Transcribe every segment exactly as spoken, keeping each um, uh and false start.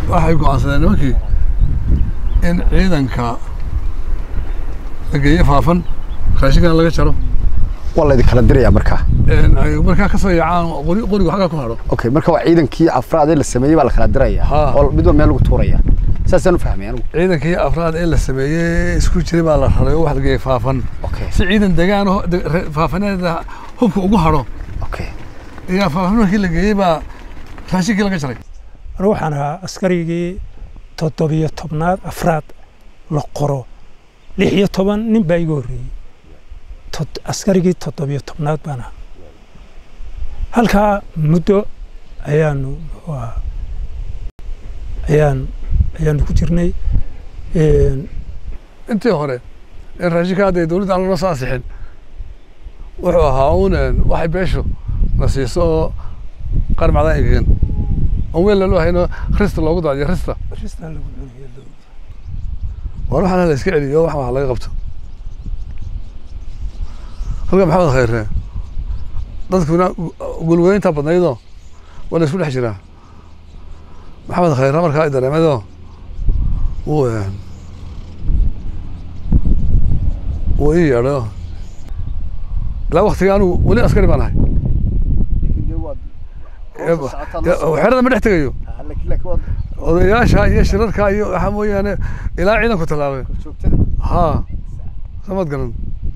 waxay go'aansadeen nimankii in ciidanka la geeyo faafan raashinkan laga jaro والله ذي كلا دريا مركا مركا كسر يعان قري قري حاجة كهرو أوكي مركا وعيدا كي أفراد إلا السمية ولا كلا دريا أو بدون ما يلقوا توريا ساسا نفهم يعني عيدا كي أفراد إلا السمية سكوت شري بالله خليه واحد جاي فافن أوكي سعيدا دجانه فافن هذا هو كوجهرو أوكي يا فافن كي اللي جاي با فاشي كي لقى شري روح أنا عسكري تطبيع طبنات أفراد لقرو لحية طبعا نبايجوري askarigii toddobiyo tobnaad baan ahaa halkaa muddo ayaanu ayaan ayaanu ku jirnay intii hore in raashinka hadday dawladda aan loo saasixin wuxuu ahaa uun waxay beesho na siiso oo qarmacda egegan oo weel loo hayno rista loogu daadiyo rista rista lagu cunayo war waxaan la iska celiyo wax wax laga qabto halka maxamed khayre dadkuna gulweynta badnaydo wala isku dhex jiraa maxamed khayre markaa ay dareemaydo uu uu ii yeedho ilaa waqtiga anigu weli askari baan ahay xerada ma dhex tegayo odayaasha iyo shirarka iyo waxaa mooyaane ilaa ciidanku tallaabay haa samad garan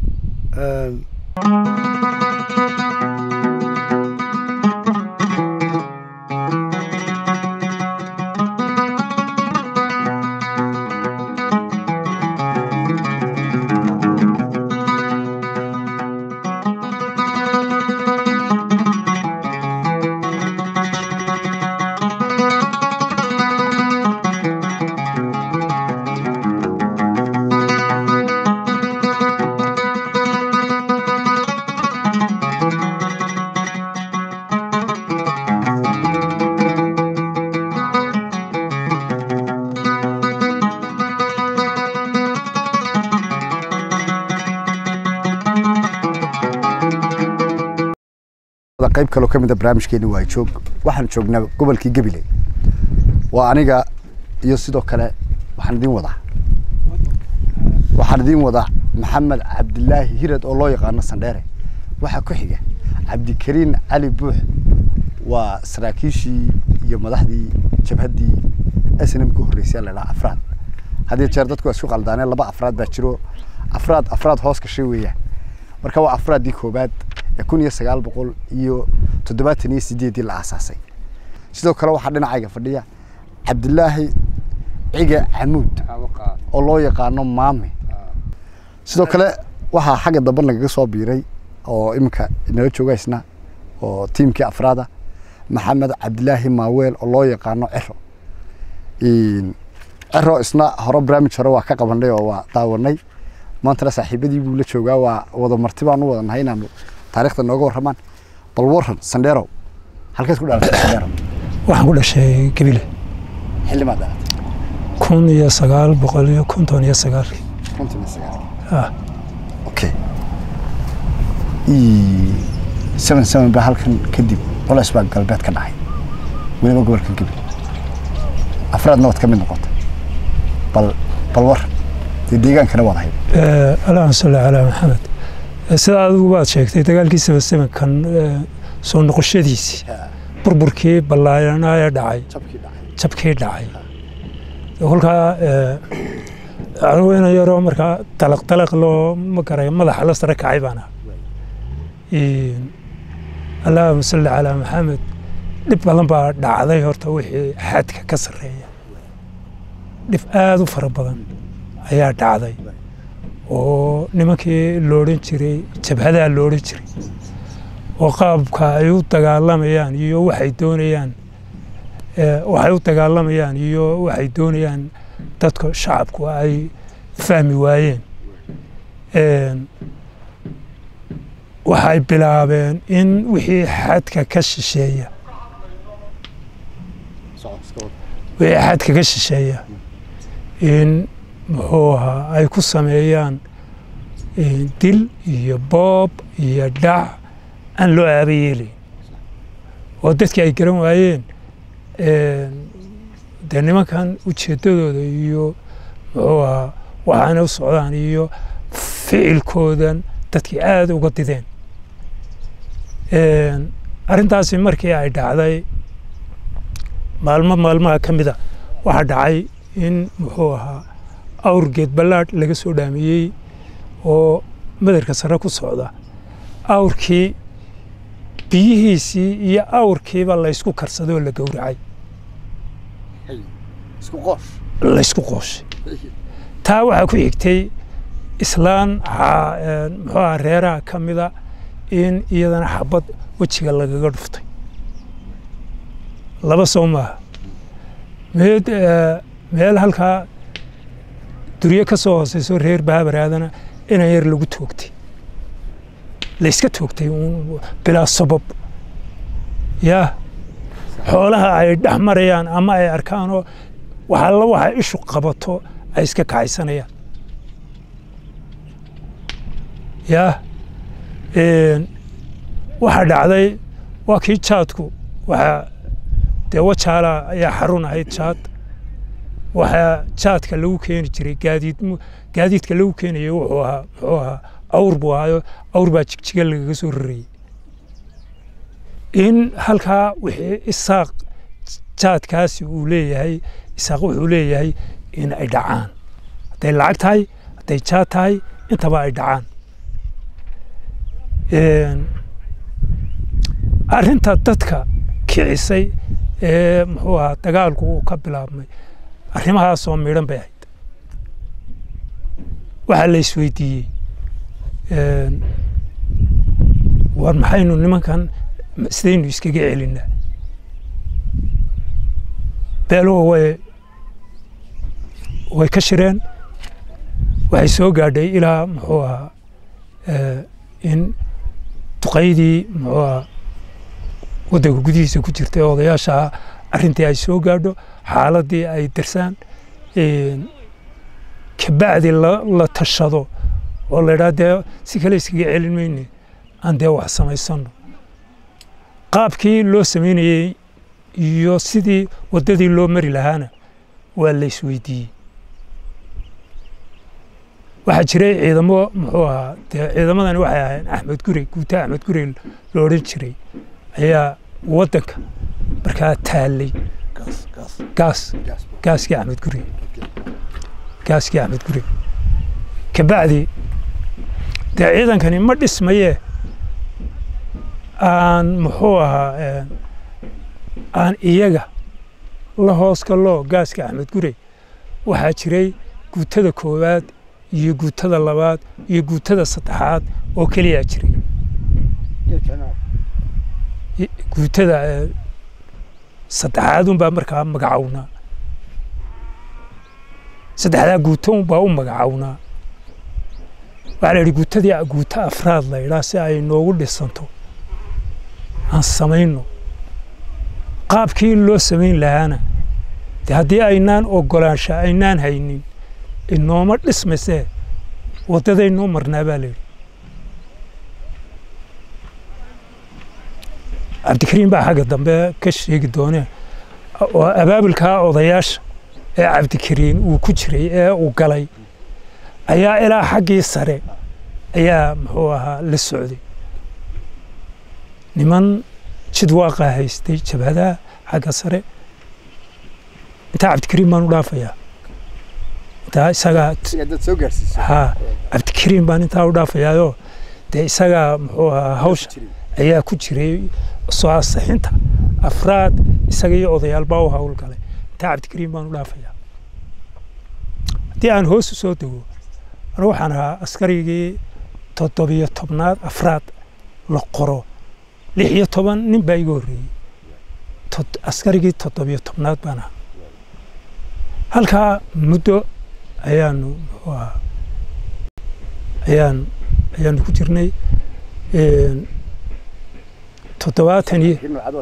qayb kale oo kamid ah barnaamijkeena waa joog waxaan joognaa gobolkii Gabiley waa aniga iyo sidoo kale waxaan idin wadaa waxaan idin wadaa Maxamed Cabdillaahi Hirad oo loo yaqaan Sandheere waxa ku xiga Cabdikariin Cali Buux waa saraakiishii iyo madaxdii jabhadii S N M ku horeysay la ilaa afraad hadii jeer dadku isku qaldaaneen laba afraad baa jiro afraad afraad hoos ka shay weeyaa marka waa afraadii koobaad kun iyo sagaal boqol iyo toddobaatan iyo sideed la aasaasay sidoo kale waxa dhinacayga fadhiya Cabdillaahi Ciga Xamuud oo loo yaqaan Maame sidoo kale waxa xagga dambe laga soo biiray oo imka inoo joogaysna oo tiimkii afraada Maxamed Cabdillaahi Maaweel oo loo yaqaan Ciro in Ciro isna hore barnaamij hore waa ka qabanay oo waa daawanay maanta saaxiibadii buu la joogaa waa wada martibaan u wadanahay inaanu taariikhda nooga warramaan bal warran Sandheero halkaas ku dhalatay Sandheero waxaan ku dhashay Gabiley xilli ma dhalatay kun iyo sagaal boqol iyo konton iyo sagaal konton iyo sagaal ah okay ii seven seven ba halkan kadib culays baa galbeed ka dhacay weliba gobolka Gabiley afraadna wad ka mid noqotay bal bal war deegaankana wadahay ee Allahumma salli ala Muhammad sida adigu baad sheegtay dagaalkii seven seven kan soo noqoshadiisi burburkii ballaaranaya dhacay jabkii dhacay jabkii dhacay kolka ee arweyna yaro marka talaq talaq loo ma garay madaxa la sare kacay baana ee Allahumma salli ala Muhammad dib badan baa dhacday horta wixii xadka ka sareeya dib aad u fara badan ayaa dhacday oo nimankii loorin jiray jabhada loorin jiray oo qaabka ay u dagaalamayaan iyo waxay doonayaan ee waxay u dagaalamayaan iyo waxay doonayaan dadka shacabku ay fahmi waayeen ee waxay bilaabeen in wixii xadka ka shisheeya wixii xadka ka shisheeya in muxuuha ay ku sameeyaan dil iyo boob iyo dhac aan loo aabayeelin oo dadkii ay garan waayeen dee nimankan ujeeddadooda iyo muxuu ahaa waxaana u socdaan iyo ficilkoodan dadkii aada uga dideen arrintaasi markii ay dhacday maalmo maalmaha ka mida waxaa dhacay in muxuu ahaa awrgeed ballaadh laga soo dhaamiyey oo madarka sare ku socda awrkii biyihiisii iyo awrkiiba laysku karsaday oo la gowracay laysku qooshay taa waxaa ku xigtay islaan muxuu ahaa reeraha ka mida in iyadana xabad wejiga lagaga dhuftay laba soo maaha meed meel halkaa duryo ka soo hooseyso reer baabaraadana inan yar lagu toogtay layska toogtay bilaa sabab yaa xoolaha ay dhex marayaan ama ay arkaanoo waxalla waxa ishu qabato ay iska kacaysanayaan yaa waxaa dhacday waa kii jaadku waxaa dee wajaala ayaa xarun ahayd jaad waxaa jaadka lagu keeni jiray gaadiid gaadiidka lagu keenayay wuxuu ahaa muxuu ahaa awr buu ahaayo awr baa jigjiga lagaga soo rarayey in halkaa wixii isaaq jaadkaasi uu leeyahay isaaq wuxuu leeyahay in ay dhacaan hadday lacag tahay hadday jaad tahay intaba ay dhacaan arrinta dadka kicisay ee muxuu ahaa dagaalku uu ka bilaabmay arrimahaasoo midhan bay ahayd waxaa la isweydiiyey war maxaynu nimankan sidaynu iskaga celinaa beeluhu way way ka shireen waxay soo gaadhay ilaa muxuu ahaa in duqaydii muxuu ahaa waddanka gudihiisa ku jirtay odayaasha arrintii ay soo gaadho xaaladdii ay darsaan kabacdi la tashado oo la idhaha dee si kale iskaga celin mayne aan dee wax samaysano qaabkii loo samaynayey iyo sidii waddadii loo mari lahaana waa la isweydiiyey waxaa jiray ciidamo muxuu ahaa dee ciidamadani waxay ahayn axmed gurey guuta axmed gurey lo odhan jiray ayaa waddanka markaa taallay gaas gaaskii axmed gurey gaaskii axmed gurey kabacdi dee ciidankani ma dhismayee aan muxuu ahaa aan iyaga la hoos galoo gaaska axmed gurey waxaa jiray guutada koowaad iyo guutada labaad iyo guutada saddexaad oo keliyaa jiray guutada saddexaad unbaa markaa magacawnaa saddexdaa guuto unbaa u magacawnaa waxaa la yidhi guutadii guuto afraad la yidhaa si ay noogu dhisanto aan samayno qaabkii loo samayn lahaana dee haddii aynaan ogolaansha aynaan haynin inooma dhismaysee waddadaynoo marnaa baa la yidhi cabdikariim baa xagga dambe ka sheegi doonee oo abaabulkaa odayaasha ee cabdikariim uu ku jiray ee uu galay ayaa ilaa xaggii sare ayaa muxuu ahaa la socday niman jidwaaqa haystay jabhadaha xagga sare intaa cabdikariim baan u dhaafayaa intaa isagaa ha cabdikariim baan intaa u dhaafayaayoo dee isagaa muxuu ahaa hawsha ayaa ku jiray soo ansixinta afraad isaga iyo odayaal baa u howlgalay intaa cabdikariim baan u dhaafayaa haddii aan hoos u soo dego anu waxaan ahaa askarigii toddobiyo tobnaad afraad la qoro lix iyo toban nin baa iga horreeyey askarigii toddobiyo tobnaad baan ahaa halkaa muddo ayaanu muxuu ahaa ayaan ayaanu ku jirnay toddobaatan iyo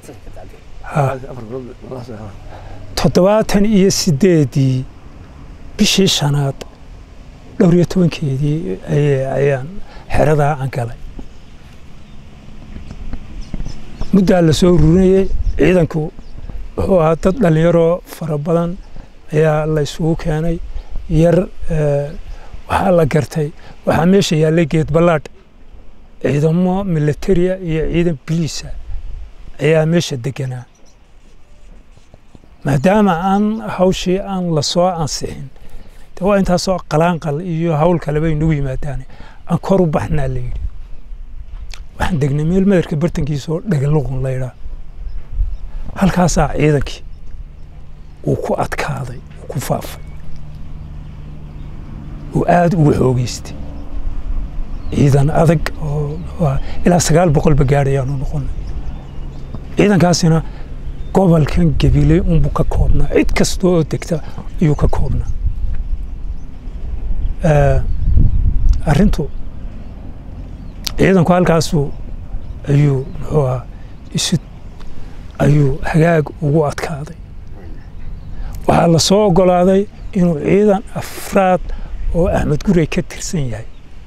toddobaatan iyo sideedii bishii shanaad dhowr iyo tobankeedii ayaan xeradaa aan galay muddaa la soo ururinayey ciidanku wuxuu ahaa dad dhalinyaro fara badan ayaa la isugu keenay yar waxaa la gartay waxaa meesha yaallay geed ballaadh ciidamo militaria iyo ciidan biliisa ayaa meesha deganaa maadaama aan hawshii aan la soo ansixin de waa intaasoo qalaanqal iyo hawl kaleba inagu yimaadaan aan kor u baxnaa la yidhi waxaan degnay meel madarka bartankiisa oo dhagaluqun laydhaa halkaasaa ciidankii uu ku adkaaday uu ku faafay uu aada ugu xoogeystay ciidan adag oo ilaa sagaal boqolba gaadhayaanu noqonay ciidankaasina gobolkan gabiley unbuu ka koobnaa cid kasta oo degta ayuu ka koobnaa arrintu ciidanku halkaasu ayuu muxuu ahaa isu ayuu hagaag ugu adkaaday waxaa la soo oggolaaday inuu ciidan afraad oo axmed gurey ka tirsan yahay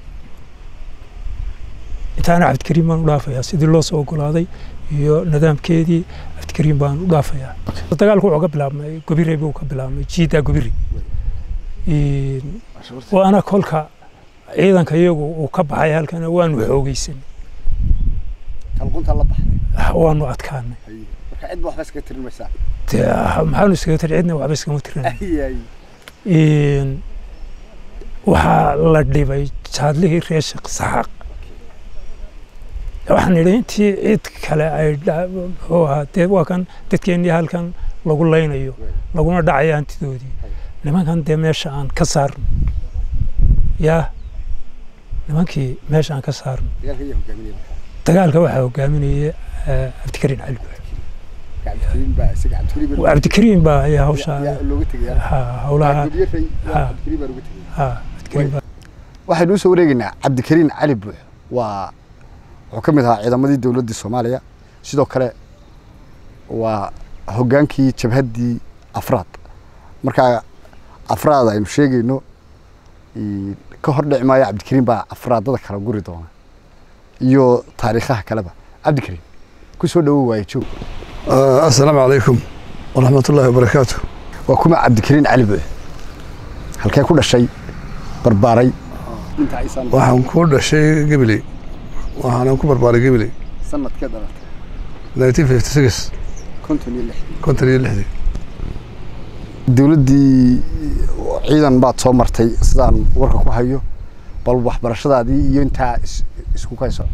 intaana cabdikariim baan u dhaafayaa sidii loo soo oggolaaday iyo nidaamkeedii cabdikariim baan u dhaafayaa dagaalku wuxuu ka bilaabmay gobirey buu ka bilaabmay jiidaa gobirey waana kolka ciidanka iyagu uu ka baxay halkana waanu xoogeysanay kalqunta la baxday waanu adkaanay marka cid waxba iska tirin maysaa maxaanu iskaga tirin cidna waxba iskama tirinay waxaa la dhibay jaadlihii reer sheekh saxaaq waxaan idhi intii cid kale ay muxuu ahaa dee waa kan dadkeennii halkan lagu laynayo laguna dhacayo hantidoodii nimankan dee meesha aan ka saarno yaa nimankii meesha aan ka saarno dagaalka waxaa hogaaminaya cabdikariin cali cabdikariin baa ayaa hawshaa hawlaha waxaynu u soo wareegaynaa cabdikariin cali buux waa wuxuu ka mid ahaa ciidamadii dowladdii soomaaliya sidoo kale waa hoggaankii jabhaddii afraad markaa afraad aynu sheegayno ka hor dhici maayo cabdikariin baa afraadada kala guri doona iyo taariikhaha kaleba cabdikariin ku soo dhawow waaye joog assalaamu calaykum waraxmatullaahi wabarakaatu waa kuma cabdikariin cali buux halkee ku dhashay barbaaray waxaan ku dhashay gabiley waxaanan ku barbaaray gabiley sanadkee dhalatay nineteen fifty six konton iyo lixdii konton iyo lixdii dowladdii ciidan baad soo martay sidaan warka ku hayo bal waxbarashadaadii iyo intaa isku kayso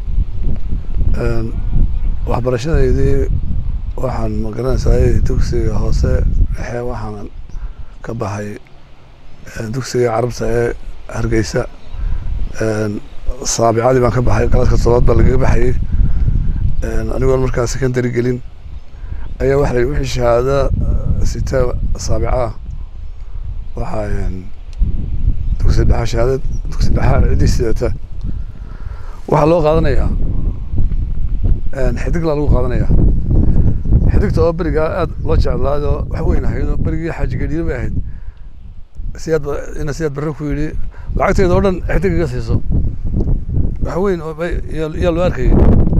waxbarashadaydii waxaan magaranaysaa dugsiga hoose dhexe waxaan ka baxay dugsiga carabta ee hargeysa saabicadii baan ka baxay galaaska toddobaad baa lagaga baxayay anigoon markaa secondary gelin ayaa waxa la wixii shahaada sita saabica ah waxaa dugsi dhexa shahaadad dugsi dhexa ciddii sidata waxaa loo qaadanayaa xidiglaa lagu qaadanayaa xidigta oo berigaa aada loo jeclaado wax weyn ahayd oo berigii xaaji gadhiiro bay ahayd siyaad ina siyaad barre ku yidhi lacagteeda oo dhan xidig iga siiso wax weyn yaa loo arkayay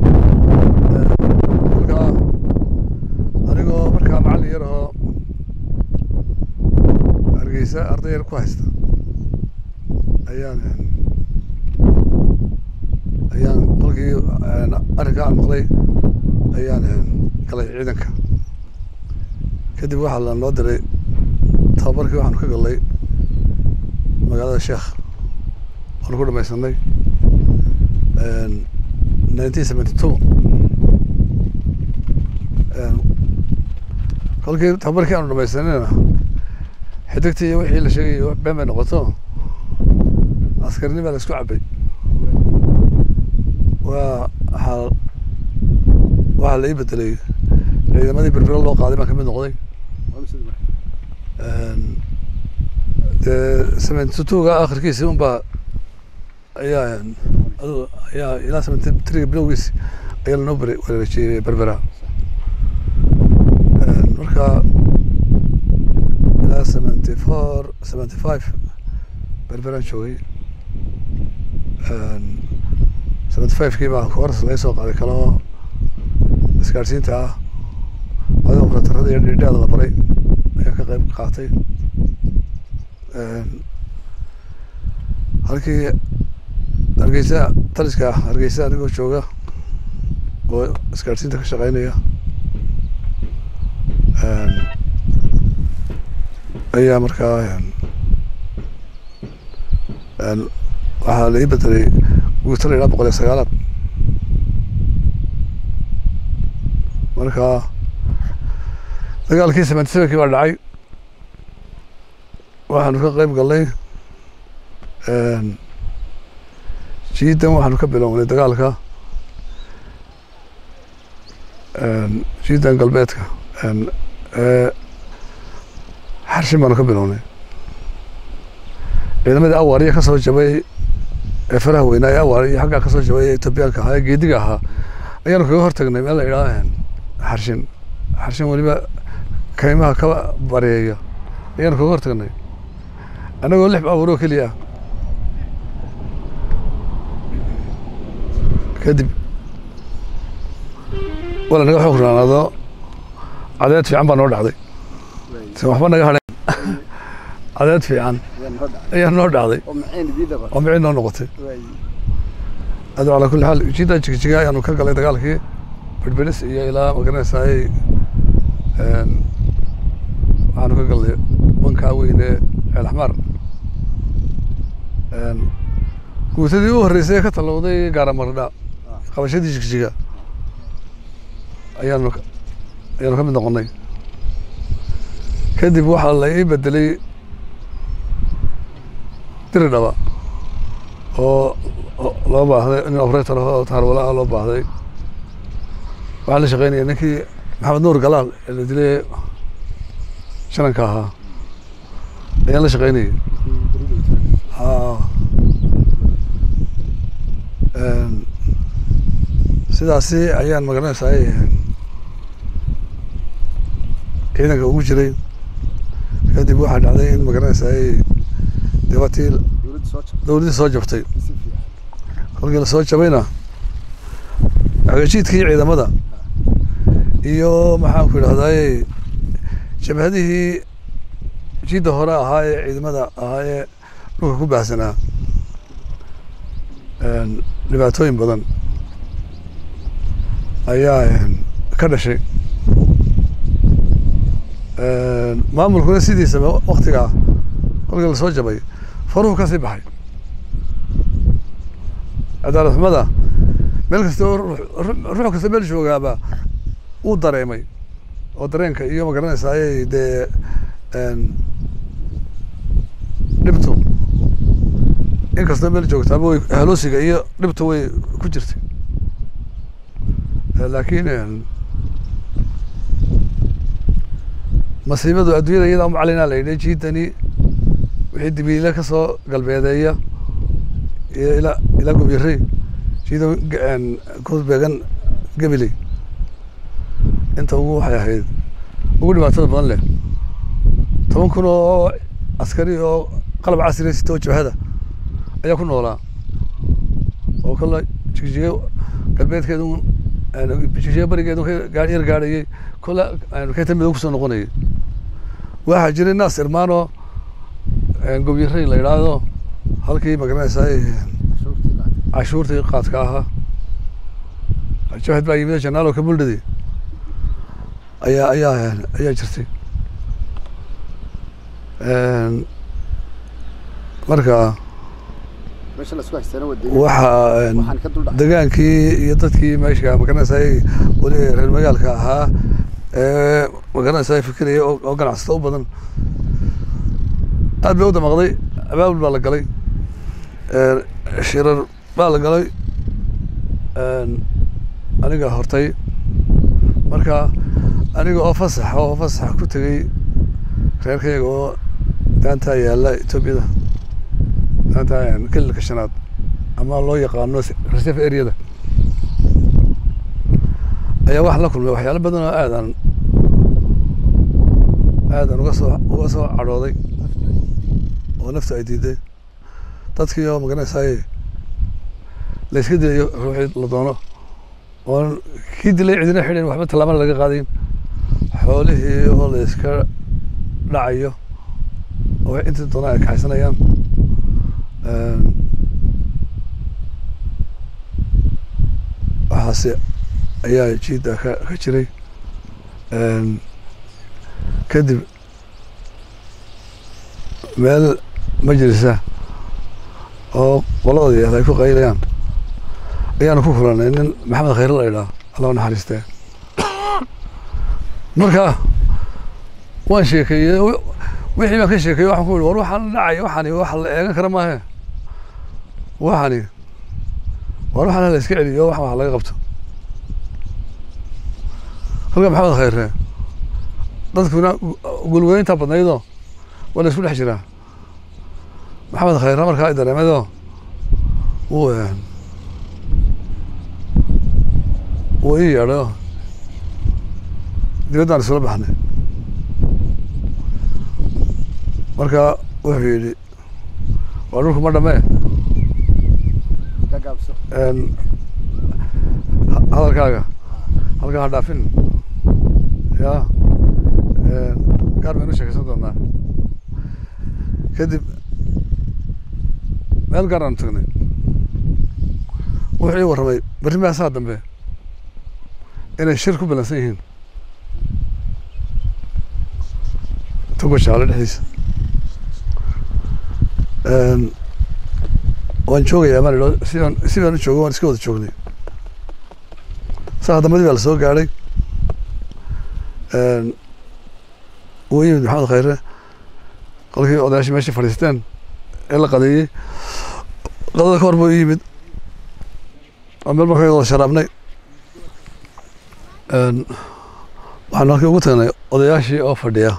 markaa anigoo markaa macallin yar oo hargeysa arday yar ku haysta ayaan ayaan qolkii arrinka aan maqlay ayaan galay ciidanka kadib waxaa la noo diray tababarkii waxaanu ka galnay magaalada sheekh waanu ku dhamaysanay nineteen seventy two kolkii tababarkii aanu dhamaysanayna xidigtii iyo wixii la sheegayay been bay noqoto askarini baa la isku cabay waa waxaa waxaa la ii bedelay ciidamadii berbera loo qaaday baan kamid noqday dee seventy two-ga akhirkiisi unbaa ayaa ayaa ilaa seventy three bilowgiisi ayaa lanoo wareejiyey berbera marka ilaa seventy four seventy five berberaan joogay seventy five kii baa koors laga soo qaaday kaloo isgaadhsiinta ah adoo operator tababarada iyo dhidhaada la baray ayaan ka qayb qaatay halkii hargeysa taliska hargeysa anigoo jooga oo isgaadhsiinta ka shaqeynaya ayaa markaa waxaa la ii bedelay guuto la yidhaha boqol iyo sagaalaad markaa dagaalkii seventy sevenkii baa dhacay waxaanu ka qayb galnay jiidan waxaanu ka bilownay dagaalka jiidan galbeedka xarshin baanu ka bilownay ciidamadii awaariya kasoo jabay ee faraha weynaa ee awaar iyo xaggaa kasoo jabay ee etoobiyaanka ahaa ee geediga ahaa ayaanu kaga hortagnay meel la idhaha xarshin xarshin weliba kaymaha ka bareeya ayaanu kaga hortagnay annagoo lix baabuur oo keliya ah kadib wala naga xoog raanaado cadeed fiican baa noo dhacday si waxba naga hadheen cadeed fiican ayaa noo dhacday oo micin noo noqotay adu calaa kulli xaal jiida jigjiga ayaanu ka galay dagaalkii bedbelis iyo ilaa magaranaysaay waxaanu ka galnay bankaa weyn ee ceel axmaar guutadii u horreysay ee ka tallowday gaaramarda qabashadii jigjiga ayaanu ayaanu ka mid noqonnay kadib waxaa la ii bedelay diri dhaba oo loo baahday nin operator oo taharwala ah loo baahday waxaan la shaqeynaya ninkii maxamed nuur galaal ee la dilay shananka ahaa ayaan la shaqeynayay sidaasi ayaan magaranaysaay ciidanka ugu jiray kadib waxaa dhacday in magaranaysaay debatii dowladdii soo jabtay kolkii lasoo jabayna agajiidkii ciidamada iyo maxaanku idhahdaay jabhadihii jiidda hore ahaa ee ciidamada ahaa ee dhulka ku baahsanaa dhibaatooyin badan ayaa ka dhashay maamulkuna sidiisaba waktigaa kolkii lasoo jabay faruhu ka sii baxay cadaalad xumada meel kasta oo ruux kasta meel joogaaba uu dareemay oo dareenka iyo magaranaysaa ayay dee dhibtu inkastoo meel joogtaaba way haloosiga iyo dhibtu way ku jirtay laakiin masiibadu adduunyada iyada umacalina la yidhi jiidani wixii dibiile kasoo galbeedeeya iyo ilaa ilaa gobyarey jiida ku beegan gabiley inta ugu waxay ahayd ugu dhibaatada badan leh toban kun oo askari oo qalab casri sita oo jabhada ayaa ku noolaa oo kala jigjiga galbeedkeedu jigjiga barigeedu gaari yar gaadhayay kola keeta midow kusoo noqonayay waxaa jiray naas irmaano gobyarey la yidhaahdo halkii magaranaysaa cashuurtii qaadka ahaa jabhad baa yimid janaalo kabuldhadi ayaa ayaa ayaa jirtay marka waxaa degaankii iyo dadkii meesha magaranaysaa weli reer magaalka ahaa ee magaranaysaa fikiraya oo ganacsata u badan aad bay u damaqday abaabul baa la galay shirar baa la galay aniga hortay marka aniga oo fasax oo fasax ku tegey reerkayga oo daantaa yaalla etoobiyada daantaa kelilka shanaad ama loo yaqaano reserve areada ayaa waxaan la kulmay waxyaalo badan oo aadan aadan uga soo uga soo cadhooday oo naftu ay diiday dadkii oo magaranaysaay la iska dilayo ruuxii la doono oo kii dilay cidina xidhan waxba tallaabana laga qaadayn xoolihii oo la iska dhacayo oo intii doonaa ay kaxaysanayaan waxaase ayaa jiida ka ka jiray kadib meel majlisa oo qoladooda ay ku qaylayaan ayaanu ku kulanay nin maxamed khayre la idhaa allah naxariistee marka waan sheekeeyey wixii baan ka sheekeeyey waxaan ku yidhi war waxaan dhacay waxani wax la eegan kara maahe waxani war waxaan la iska celiyo wax wax laga qabto halka maxamed khayre dadkuna gulweynta badnaydoo waa la isku dhex jiraa maxamed khayre markaa ay dareemayoo wuu wuu ii yeedhayo dibaddaan isula baxnay marka wuxuu yidhi waa dhulku ma dhamee hadalkaaga halkaa ha dhaafin ya gaar baynu sheekaysan doonaa kadib meel gaar aanu tagnay wuxuu ii warramay berri maasaa dambe inay shir ku balansan yihiin togo jaale dhexdiisa waan joogayaa baan idho sidaan si baan u joogo waan iska wada joognay saa dammadii baa la soo gaadhay wuu yimid maxamed khayre qolkii odayaashii meeshii fadhiisteen ee la qadeeyey qadada ka hor buu yimid oo meel marka wada sharaabnay waxaanu halkii ugu tagnay odayaashii oo fadhiya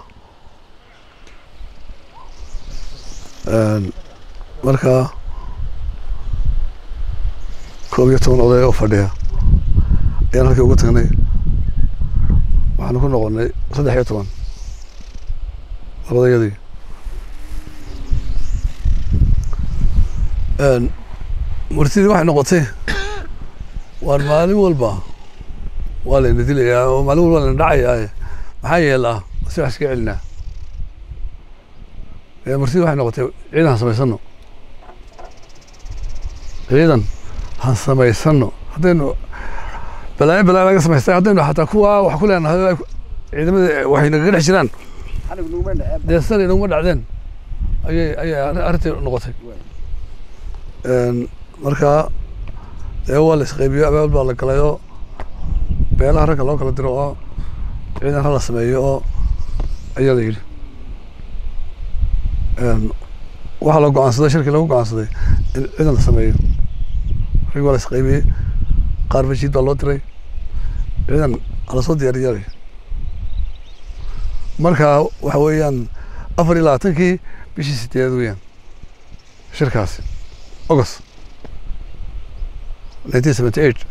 markaa koob iyo toban oday oo fadhiya ayaan halkii ugu tagnay waxaanu ku noqonnay saddex iyo toban labadayadii martidii waxay noqotay waan maalin walba waa layna dilayaa oo maalin walba layna dhacayaa maxaa yeelaa si wax iska celinaa martidii waxay noqotay ciidan han samaysano ciidan han samaysano haddaynu balaayo balaayo laga samaystay haddaynu xataa kuwa wax ku leenahay ciidamada waxay nagaga dhex jiraan dee sana inaguma dhacdeen ayay ayay arrintii noqotay markaa dee waa la isqaybiyo abaal baa la galay oo beelaha ragga loo kala diro oo ciidan hala sameeyo oo ayaa la yidhi waxaa la go-aansaday shirkii lagu go-aansaday in ciidan la sameeyo rag waa la isqaybiyey qaar masjiid baa loo diray ciidan hala soo diyaariyay marka waxa weeyaan afar iyo labaatankii bishii sideed weeyaan shirkaasi august nineteen seventy eight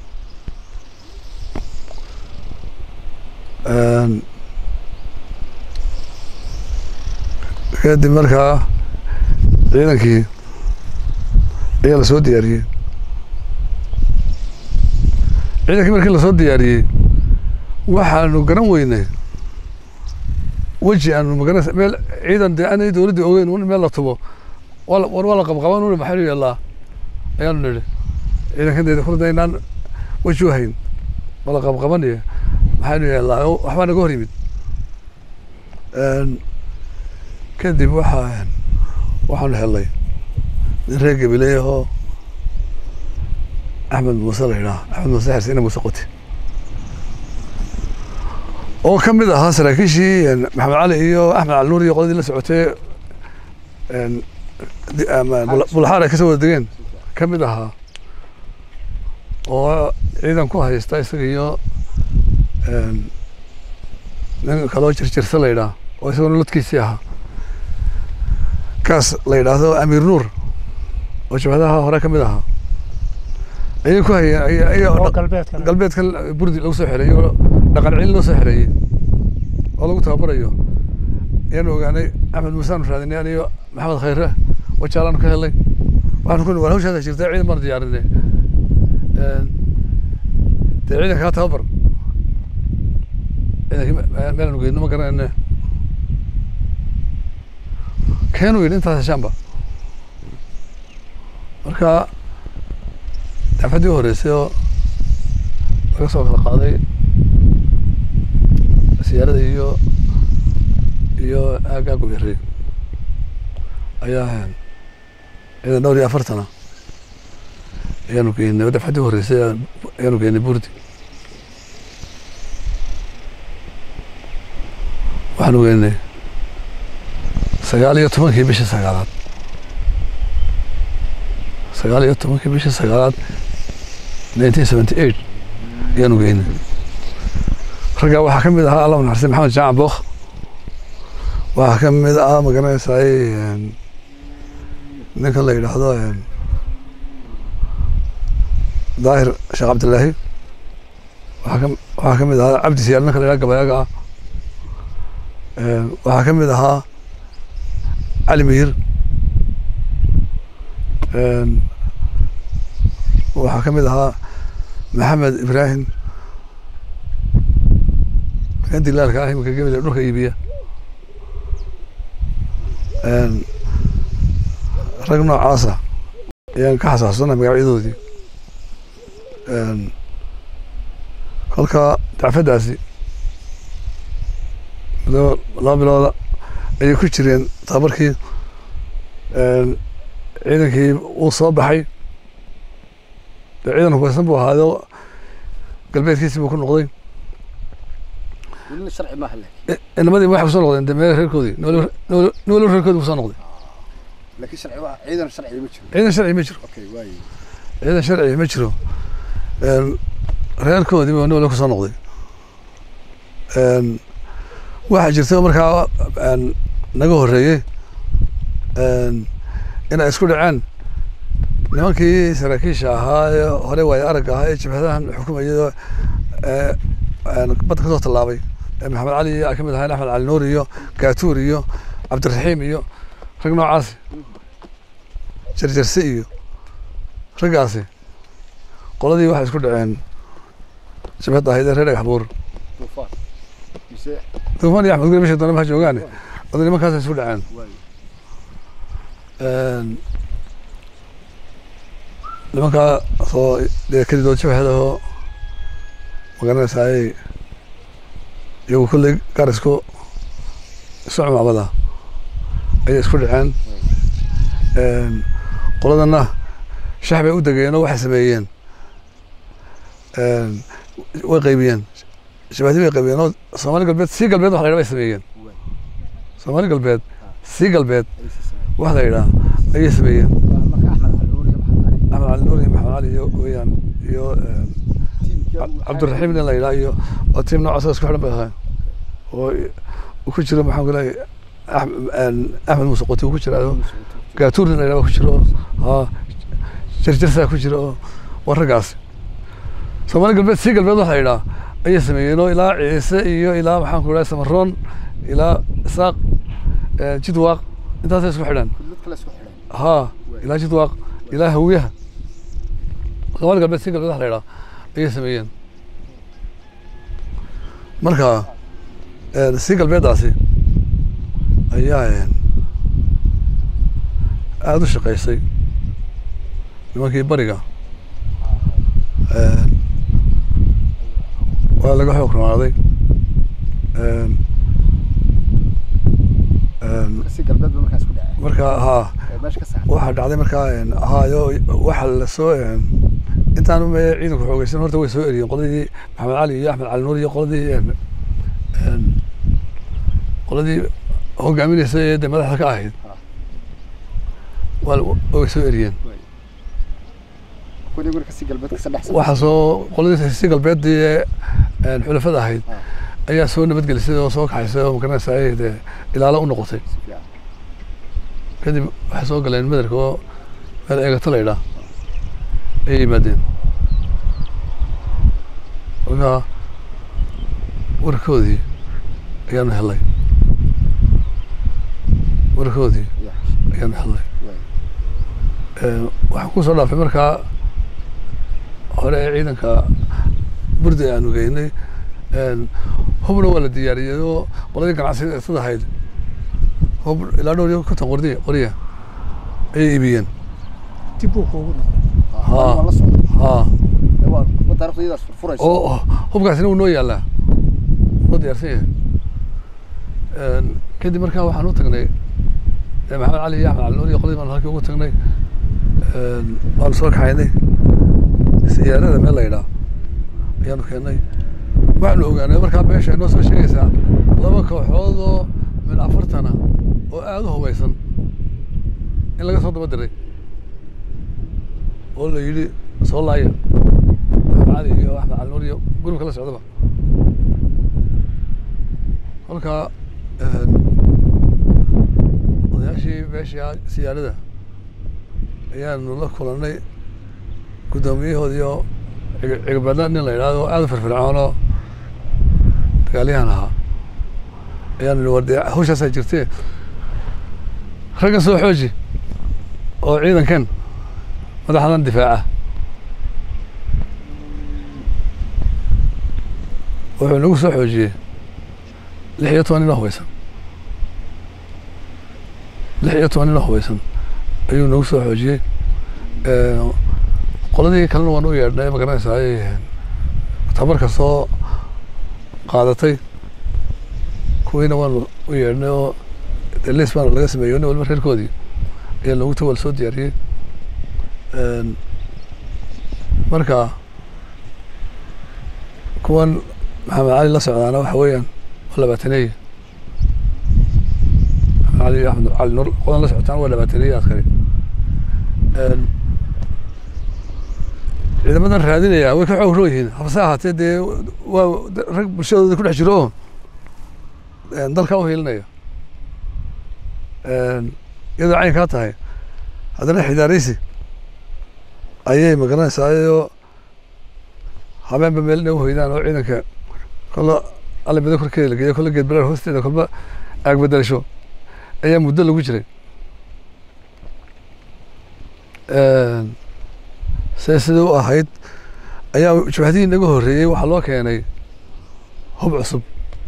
kadib markaa ciidankii ayaa lasoo diyaariyey ciidankii markii lasoo diyaariyey waxaanu garan weynay weji aanu magaranaysa meel ciidan dee aanay dowladdii ogeyn un meel la tubo waa war waa la qabqaban uni maxaa yeelaa ayaanu nidhi ciidankan dee kurda inaan weji u hayn waa la qabqabaniyo maxaanu yeelaa waxbaa naga hor yimid kadib waxaa waxaanu helnay nin reer gabiley oo axmed muuse la yidhaha axmed muuse xersiine muuse qoti oo ka mid ahaa saraakiishii maxamed cali iyo axmed cali nuur iyo qoladii la socotay bulxaar ay kasoo wada degeen ka mid ahaa oo ciidan ku haysta isaga iyo nin kaloo jirjirsa la yidhaha oo isagona lodkiisii ahaa kaas la yidhaahdo amiir nuur oo jabhadaha hore ka mid ahaa ayay ku hayeen galbeedkan burdi lagu soo xereeyey oo dhaqan celin loo soo xereeyey oo lagu tababarayo ayaanu ogaanay axmed muuse aanu raadinay aniyo maxamed khayre wajaalaanu ka helay waxaanu ku war hawshaasa jirta ciidan baanu diyaarinay dee ciidankaa tababar ciidankii meelaan geyno ma garanayne keenuu yidhi intaas heshaanba marka dacfaddii u horreysay oo laga soo kala qaaday siyaarada iyo iyo aaggaa gubirey ayaa ciidan dhowr iyo afartana ayaanu geynay oo dafcaddii u horreysay ayaanu geynay burdi waxaanu geynay sagaal iyo tobankii bishii sagaalaad sagaal iyo tobankii bishii sagaalaad nineteen seventy eight ayaanu geynay raggaa waxaa ka mid ahaa allah naxariistay maxamed jaacan bookh waxaa ka mid ah ma garanaysaay ninkan la yidhaahdo daahir sheekh cabdillaahi waxaa ka waxaa ka mid ahaa cabdi siyaar ninka la yidhahdo gabayaaga ah waxaa ka mid ahaa cali mihir waxaa ka mid ahaa maxamed ibraahim kan dilaalka ah iminka gebel dhulka iibiya rag noocaasa ayaan ka xasaasana magacyadoodii kolka dacfaddaasi muddo laba bilooda ayay ku jireen tababarkii ciidankii uu soo baxay dee ciidan hubaysan buu ahaayo galbeedkiisii buu ku noqday ولنا شرعي ما هلا inamadii waxay kusoo noqdeen de meel reerkoodii nin waliba reerkoodii kusoo noqday لكن شرعي واحد عيدا شرعي ما جرو ciidan sharci ma jiro اوكي واي ciidan sharci ma jiro reerkoodii baa nin waliba kusoo noqday waxaa jirta markaa naga horreeyey inay isku dhaceen nimankii saraakiisha ahaa ee hore waayo aragga ahaa ee jabhadahan xukumayay badda ka soo tallaabay maxamed cali ay ka mid ahayn axmed cali nuur iyo gaatuur iyo cabdiraxiim iyo rag noocaasi jarjarse iyo raggaasi qoladii waxay isku dhaceen jabhadda ahayd ee reer dhagax buur طوفان مسيح duufaan iyo axmed guri meesha doona maha joogaane oday nimankaasay isku dhaceen واي nimankaa soo dee kelidood jabhadahoo magaranaysaay iyagu kolley gaar isku isu cumaamada ayay isku dhaceen qoladana shax bay u degeen oo waxay sameeyeen way qaybiyeen shabahdii bay qaybiyeen oo soomaali galbeed sii galbeed wax la yidhaha bay sameeyeen soomaali galbeed sii galbeed wax la yidhaha ayay sameeyeen احمد علي axmed cali nuur نور يا محمد علي iyo maxamed cali iyo weeyaan iyo cabdiraxiim nin la yidhaha iyo oo tiim noocaasoo isku xidhan bay ahayn oo uu ku jiro maxaan ku leeyahay axmed muuse qoti uu ku jiraayo gaatuur nin la yidhaha ku jiro haa jarjarsaa ku jiro oo waa raggaasi soomaali galbeed sii galbeed wax la yidhaha ayay sameeyeen oo ilaa ciise iyo ilaa maxaan ku idhaha samaroon ilaa isaaq jidwaaq intaasay isku xidhan كل كلا اسكو خيرين ها ilaa jidwaaq ilaa hawiyaha soomaali galbeed sii galbeed wax la yidhaha ayay sameeyeen marka sii galbeeddaasi ayaa aada u shaqaysay nimankii bariga waa laga xoog rumaaday كسي قلبت بما كان اسكو دعي marka haa باش كسر waxaa dhacday markaa haayo waxa la soo intaan u meeyay ciidanku xoogaysan horta way soo eriyeen qoladii maxamed cali iyo axmed cali nuur iyo qoladii qoladii hogaaminaysay ee dee madaxda ka ahayd waa way soo eriyeen كل يقول كسي قلبت كسر احسن waxaa soo qoladii si galbeedii ee xulafada ahayd ayaa soo nabadgelisay oo soo kaxaysay oo magaranaysaay dee ilaalo u noqotay kadib waxay soo galeen madarka oo meel eegato la yidhaah ayay yimaadeen markaa warkoodii ayaanu helay warkoodii ayaanu helay waxaan ku soo dhaafay markaa hore ee ciidanka burdi aanu geynay hubna waa la diyaariyey oo qoladii ganacsiga sida ahayd hub ilaa dhowr iyo konton qordi qoriya ayay iibiyeen dib uu kuugu noqday ها ها waa taariikhdiidaas furfuraysa oo hubkaasina uu noo yaalaa noo diyaarsan yahay kadib markaa waxaan u tagnay maxamed cali iyo axmed cali nuur iyo qoladii baan halkii ugu tagnay waanu soo kaxaynay siyaarada meel la yidhaa ayaanu keennay waxaanu ogaanay markaa beesha ay noo soo sheegaysaa laba kooxood oo min afartana oo aada u hubaysan in laga soo daba diray oo la yidhi soo laaya maxamed cali iyo axmed cali nuur iyo gurubka la socdaba halkaa odayaashii beesha siyaarada ayaanu la kulannay guddoomiyahoodii oo cigabadna nin la yidhaahdo aada u firfircoon oo dagaalyahan ahaa ayaanu nihi war dee hawshaasaa jirtee raggan soo xooji oo ciidankan madaxdan difaaca wuxuu nagu soo xoojiyey lix iyo toban nin oo hubaysan lix iyo toban nin oo hubaysan ayuu nagu soo xoojiyey qoladii kalena waan u yeedhnay ma garanaysaa tabarka soo qaadatay kuwiina waanu u yeedhnay oo lis baana laga sameeyo nin waliba reerkoodii ayaa loogu tawal soo diyaariyey marka kuwan maxamed cali la socdaana waxa weeyaan waa labaataneye maxamed cali iyo axmed cali nuur qodan la socotaan waa labaataneye askari ciidamadan raadinaya way ka xoog roo yihiin hafse ahaatee dee waa rag bulshadooda ku dhex jiro oo dalkaa u hiilinaya iyadoo caynkaa tahay haddana xidaaraysi ayay magaranaysaa oo habeenba meel inay uhoydaan oo ciidanka kolla alabada korkeeda la geeyo kolla geed balaar hoosteeda kolba aag bedelasho ayaa muddo lagu jiray se sidai u ahayd ayaa jabhadihii naga horreeyey waxaa loo keenay hub cusub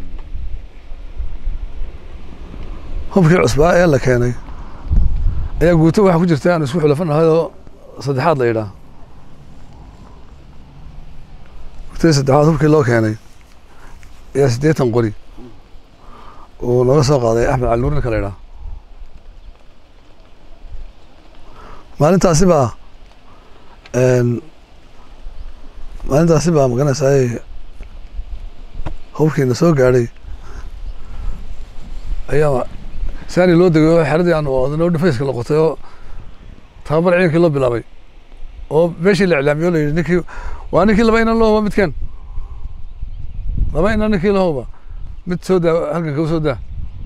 hubkii cusbaa ee la keenay ayaa guuto waxaa ku jirta aan isku xulafanahay oo saddexaad la yidhaah guutada saddexaad hubkii loo keenay ayaa siddeetan qori uu naga soo qaaday axmed cali nuur ninka la yidhaah maalintaasi baa maalintaasi baa magaranaysaa hubkiina soo gaadhay ayaa saani loo degay oo xeradii aanu oodnay oo dhufayska la qotay oo tababar ciidankii loo bilaabay oo meeshii la iclaamiyey o la yidhi ninkii waa ninkii laba inan lahoba midkan laba inan ninkii lahoba mid soo daa halganka u soo daa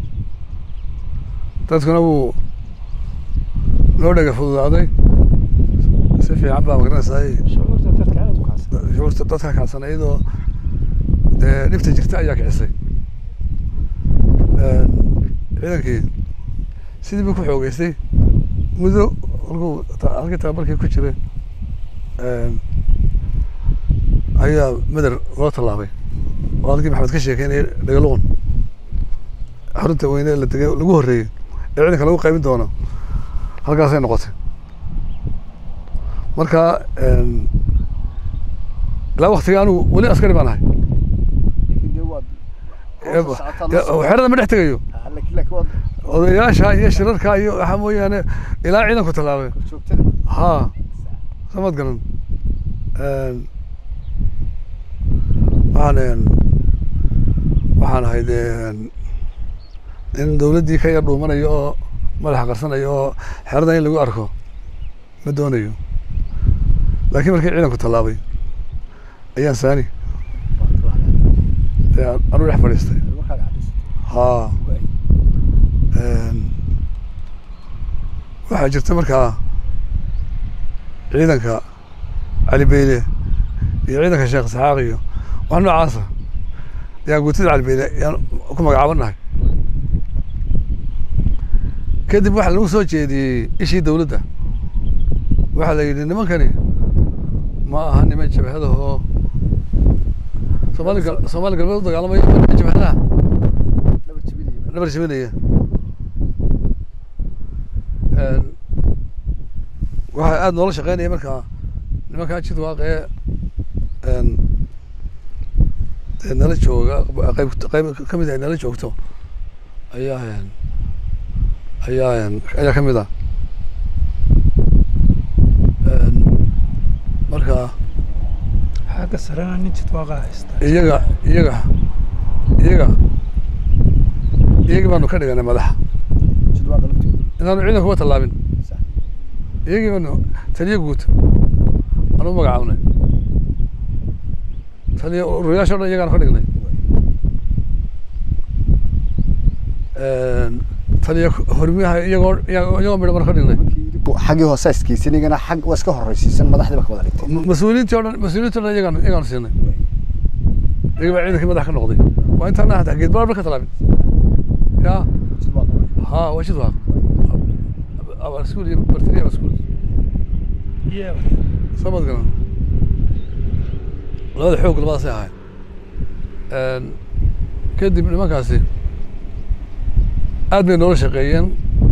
dadkuna wuu loo dhaga fududaaday si fiican baa magaranaysaa shucuurta dadka kacsan iyadoo dee dhibta jirta ayaa kicisay ciidankii sidii buu ku xoogeystay muddo halkuu halkii tababarkii ku jiray ayaa meder loo tallaabay oo halkii maxamed ka sheekeynayay dhagaluqun xarunta weyne la degay lagu horreeyey ee ciidanka lagu qaybin doono halkaasay noqotay marka ilaa waktiga anigu weli askari baan ahay xerada ma dhex tegayo odayaasha iyo shirarka iyo waxaa mooyaane ilaa ciidanku tallaabay ha samad garan waxaan waxaan ahayd in dawladdii ka yar dhuumanayo oo madaxa qarsanayo oo xeradan in lagu arko ma doonayo laakiin markii ciidanku tallaabay ayaan saani anu dhex fadhiistay ha waxaa jirta markaa ciidanka cali beyle iyo ciidanka sheekh isxaaq iyo wax noocaasa ayaan guutada cali beyle ayaan ku magacaabanahay kadib waxaa lagu soo jeediyey ishii dawladda waxaa la yidhi nimankani ma aha niman jabhadahoo soomaali gal soomaali galbeed u dagaalamaya jabhadaha dhabar jabinaya dhabar jabinaya waxaa aada noola shaqeynaya markaa nimankaa jid waaqee dee nala jooga qayb qayb ka mid ay nala joogto ayaa ayaa ayaa ka mid ah marka xagga sarena nin jid waaqa haysta iyaga iyaga iyaga iyagii baanu ka dhiganay madaxa jid waaqa laftiisa inaanu ciidan kuwa tallaabin iyagii baanu taliya guud aan u magacaabnay taliya ururayaasha o dhan iyagaanu ka dhignay taliya hormiyaha iyagoo iyagoo midho baanu ka dhignay xaggii hoose iskiisinigana xag waa iska horreysiisan madaxdiiba ka wada dhigtay mas-uuliyiintii o dhan mas-uuliyiintii o dhan iyagaanu iyagaanu siinay iyaga baa ciidankii madax ka noqday waa intaana hataa geed baarba ka tallaabin ya ha waa jid waaq abaskuul iyo bartiriya abaskuul samad garan labada xoog labadaasay ahayd kadib nimankaasi aad bay noola shaqeeyeen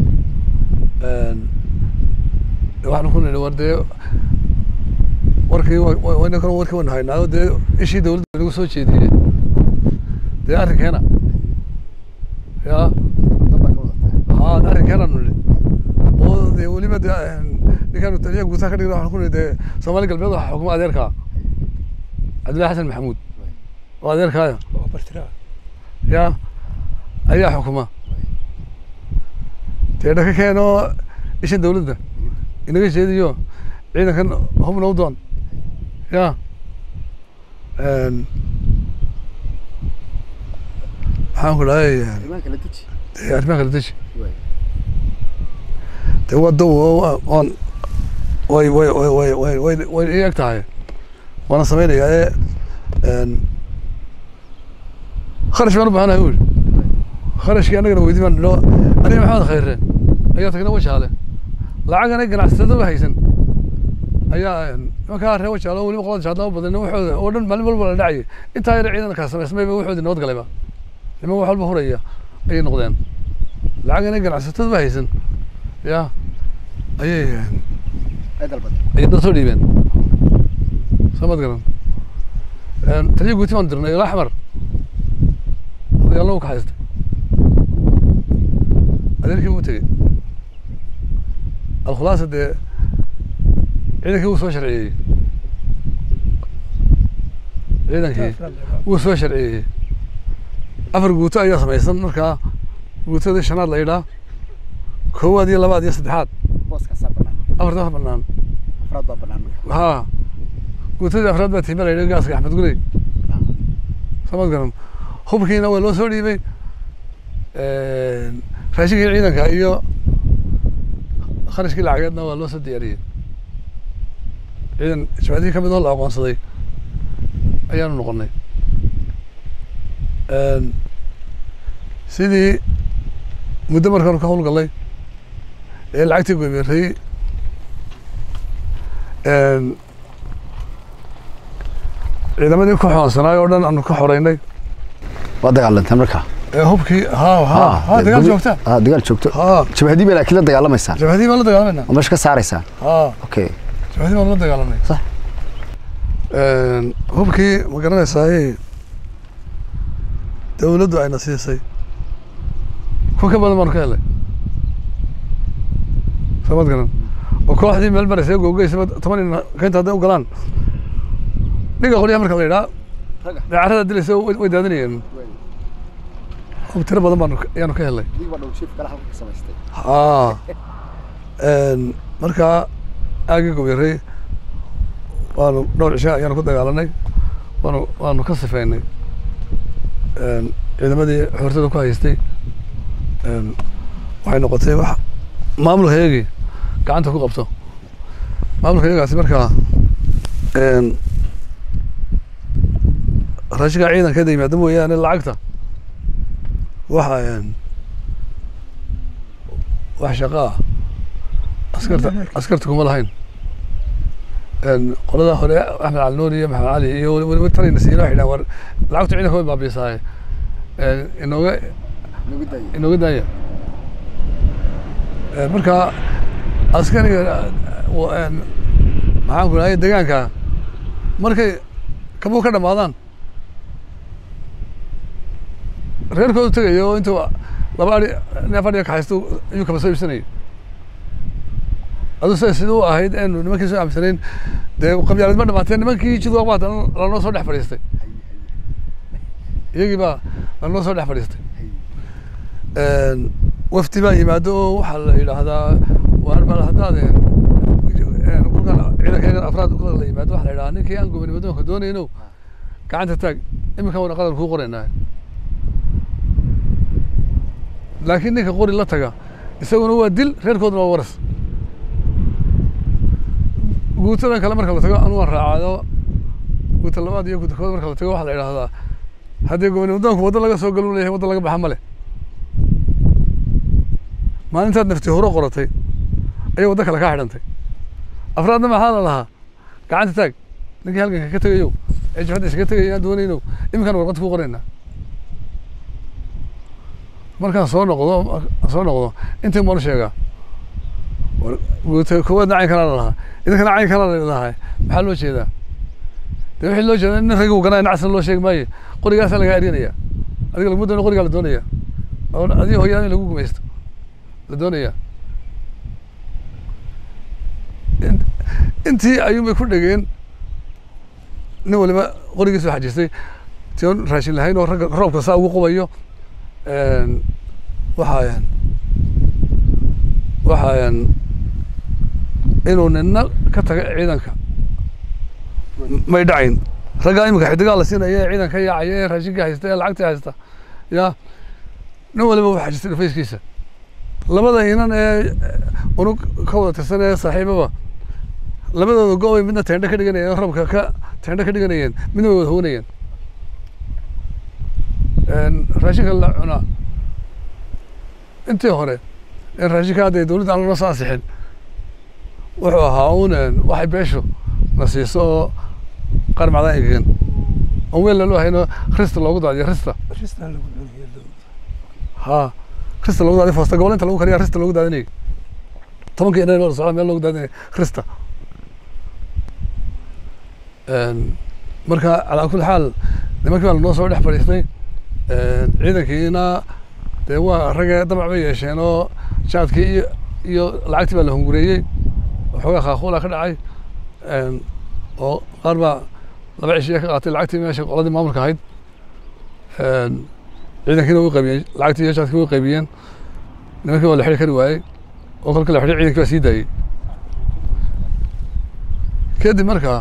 waxaanu ku nidhi war dee warkii wayna kale warkii waynu haynaayo dee ishii dawladda nagu soo jeediyey dee arrinkeena ya ha arrinkeenaanu nidhi oo dee weliba dee ninkaanu taliya guutaa ka dhigna waxaan ku nidhi dee soomaali galbeed waxaa xukuma adeerkaa cabdillahi xasan maxamuud oo adeerkaaya oo bartira ya ayaa xukuma dee dhaka keenoo ishan dawladda inaga jeediyo ciidankan hubna u doon ya maxaan ku dhahay dee arrimaha kala deji dee wadda oon way way way way way way way ii eg tahay waana samaynayaa ee kharash baan u baahanahay uli kharashkii annagana weydi baan noo aniga maxamed khayre ayaa tagna wajaale lacagana ganacsatada haysan ayaa nimankaa ree wajaale oo weliba qolada jaadlaa u badan waxooda oo dhan maalin walba la dhacayay intaa yar ciidankaa samaysmayba waxoodii nabad galayba niman wax walba huraya ayay noqdeen lacagana ganacsatada haysan ya ayay ayay dad soo dhiibeen samad garan taliya guuti baan dirnay ilaa xamar odayaalna u ka haystay adeerkii wuu tegey alkhulaasa dee ciidankii wuu soo sharciyeeyey ciidankii wuu soo sharciyeeyey afar guuto ayaa samaysan markaa guutadii shanaad la yidhaa koowaad iyo labaad iyo saddexaad afarta banaan ha guutadii afraad baa tiima la yidhi gaaska axmed guley samad garan hubkiina waa loo soo dhiibay raashinkii ciidanka iyo kharashkii lacageedna waa loo soo diyaariyey ciidan jabhadihii ka mid oo la aqoonsaday ayaanu noqonay sidii muddo markaanu ka howlgallay ee lacagtii goybeerayey ciidamadii ku xoonsanaay oo dhan aanu ka xoreynay waa dagaalantaan markaa hubkii ha ha ha dagaal joogta ha dagaal joogto ha jabhadii baa laakiin la dagaalamaysaan jabhadii baan la dagaalamayna oo meesha ka saaraysaan ha okay jabhadii baan la dagaalamay sax hubkii ma garanaysaa dawladdu ayna siisay kun ka badan baanu ka helay samad garan oo kooxdii meel maraysay googeysaba toban in kaynta hadday u galaan dhiga qolyaha marka la yidhaa dacarada dilaysa way daadinayeen hub tiro badan baanu ayaanu ka helay ha markaa aagii gobyarey waanu dhowr cisha ayaanu ku dagaalanay waanu waanu ka sifeynay ciidamadii xoortada ku haystay waxay noqotay wax maamulka iyagii gacanta ku qabto maamulka iyagaasi markaa raashinka ciidankeeda yimaada mooyaane lacagta waxa wax shaqo ah askarta askarta kuma lahayn qolada hore axmed cali nuur iyo maxamed cali iyo weliba talayna siina waxay dhahan war lacagtu ciidanka way baabiisaaye inooga inooga daaya marka askariga maxaan ku dhahay deegaanka markay kabuu ka dhamaadaan reerkoodu tegayo oo intuu laba ari neef adhiga kaxaysto ayuu kaba soo iibsanayay aduu sida siduu ahayd eenu nimankii soo aamsanayn dee qabyaalad ma dhamaatee nimankii jidwaq baa lanoo soo dhex fadhiistay iyagii baa lanoo soo dhex fadhiistay wafdi baa yimaado oo waxaa la yidhaahdaa waar bal haddaad kulkan ciidankeegan afraad kulka la yimaado waxaa la yidhahdaa ninkii aan gobonimo doonka doonayno gacanta taag iminkan wana qadar kuu qoraynaa laakiin ninka qori la taga isaguna waa dil reerkooduna waa waras guutadan kale marka la tago anu waan raacado guuta labaad iyo guuta kood marka la tago waxaa la yidhaahdaa haddii gobonimo doonku waddo laga soo galu leeyahay waddo laga baxa male maalintaad nafti horo qoratay ayay waddo kale kaa xidhantay afraadna maxaa la lahaa gacanta taag ninkii halganka ka tegayow ee jabhadda iskaga tegaya aan doonayno iminkaan warqad ku qoraynaa markaan soo noqdo soo noqdo intii maanu sheegaa guuta koowaadna cayn kalaa la lahaa idinkana cayn kalaa la lahaa maxaa loo jeedaa dee wixii loo jeedaa nin raggu ganaa nacasna loo sheegi maayo qorigaasaa lagaa erinayaa adiga laguma doono qorigaa la doonayaa oo adiga hooyada in lagu gumaysto la doonayaa intii ayuunbay ku dhegeen nin waliba qorigiisoo xajistay tion raashin lahayn oo ragga roobka saa ugu qubayo waxaa waxaa inuu nina ka taga ciidanka may dhacayn raggaa iminka xidigaa la siinaya ee ciidanka yaacaya ee raashinka haysta ee lacagta haysta ya nin waliba wuu xajistay dhufayskiisa labada inan ee unug ka wada tirsan ee saaxiibaba labadooda go-bay midna teendho ka dhiganayeen roobka ka teendho ka dhiganayeen midna way wada hoganayeen raashinka la cunaa intii hore in raashinka hadda dawladda aan lana soo ansixin wuxuu ahaa un waxay beeshu na siiso oo qaar macdaan egegan oon weel lalo hayno rista loogu daadiyo rista ha rista loogu daadiyo foosta gobolinta lagu kariya rista loogu daadinay tobankii inay wada socda meel loogu daadinay rista marka calaa kulli xaal nimankii baa lanoo soo dhex fadhiistay ciidankiina dee waa ragga damac bay yeesheen oo jaadkii iyo iyo lacagtii baa la hungureeyey waxoogaa khaakuula ka dhacay oo qaar baa laba cishiya ka qaatay lacagtii meesha qoladii maamulka ahayd ciidankiina way qaybiyeen lacagtii iyo jaadkii way qaybiyeen nimankii waa la xidhi kari waayey oo kolka la xidhay ciidankii baa sii daayey kadib markaa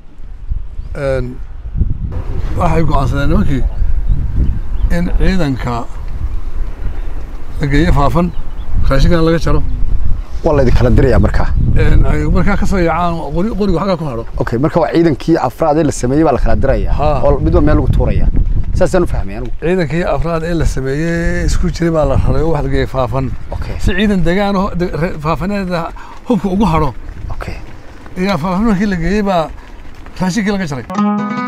waxay go-aansadeen nimankii in ciidanka la geeyo faafan raashinkana laga jaro waa la idin kala diraya markaa ay markaa kasoo yaacaan qori qorigu xaggaa ku hadho okay marka waa ciidankii afraad ee la sameeyey baa la kala diraya oo midba meel lagu tuuraya saasaan u fahmay anigu ciidankii afraad ee la sameeyey isku jiray baa la raray oo wax la geeyey faafan si ciidan degaan faafaneeda hubka ugu hadho okay iyo faafan markii la geeyey baa raashinkii laga jaray